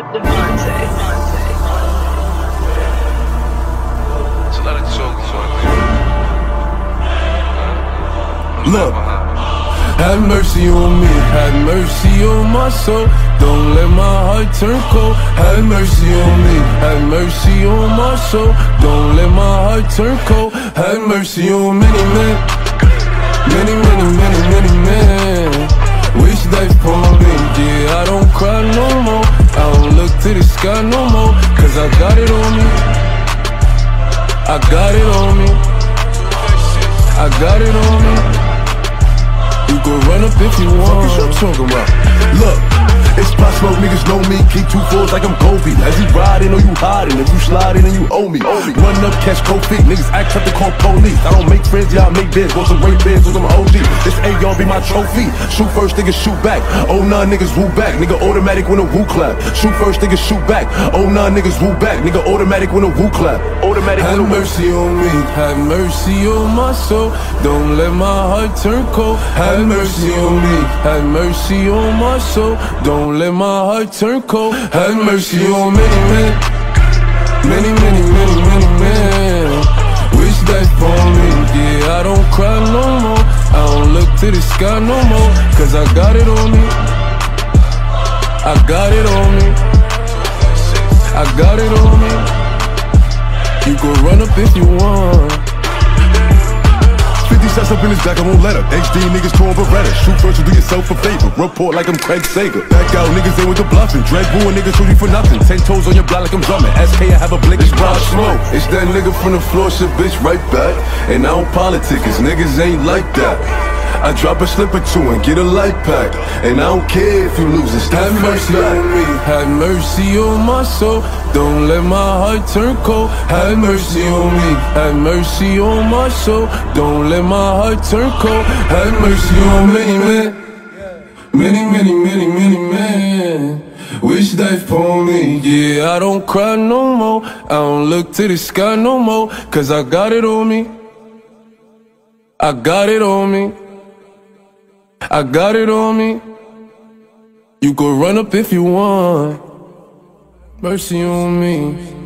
Devontae. It's a lot of Look, have mercy on me, have mercy on my soul. Don't let my heart turn cold. Have mercy on me, have mercy on my soul. Don't let my heart turn cold. Have mercy on many men, many, many, many, many men. Wish life upon me, yeah, I don't cry no more. I don't look to the sky no more, cause I got it on me. I got it on me. I got it on me. You can run up if you want. What you talking about? Look, it's Pop Smoke, niggas know me. Keep 2 fours like I'm Kobe. As you riding or you hiding, if you sliding and you owe me. Run up, catch cold feet. Niggas act up to call police. I don't make friends, y'all make bids. Want some great bids, want some OG. This AR be my trophy. Shoot first, niggas shoot back. Oh nah, niggas woo back. Nigga automatic when a woo clap. Shoot first, niggas shoot back. Oh nah, niggas woo back. Nigga automatic when a woo clap. Automatic when a woo. Have mercy on me, have mercy on my soul. Don't let my heart turn cold. Have mercy on me, have mercy on my soul. Don't let my heart turn cold. Have mercy on many men, many, many, many, many men. Wish life upon me, yeah, I don't cry no more. I don't look to the sky no more, cause I got it on me. I got it on me. I got it on me. You can run up if you want. 50 shots up in his back, I won't let her. HD niggas torn Beretta. Shoot first, you do yourself a favor. Report like I'm Craig Sager. Back out, niggas ain't with the bluffing. Dread boo and niggas shoot you for nothing. 10 toes on your block like I'm drumming. SK, I have a blink, it's Pop Smoke. It's that nigga from the floor, shit bitch right back. And I don't politic, cause niggas ain't like that. I drop a slip or two and get a light pack. And I don't care if you lose, it's have mercy on me, have mercy on my soul. Don't let my heart turn cold. Have mercy on me, have mercy on my soul. Don't let my heart turn cold. Have mercy on many men, many, many, many, many men. Wish life upon me, yeah, I don't cry no more. I don't look to the sky no more, cause I got it on me. I got it on me. I got it on me. You can run up if you want. Mercy on me.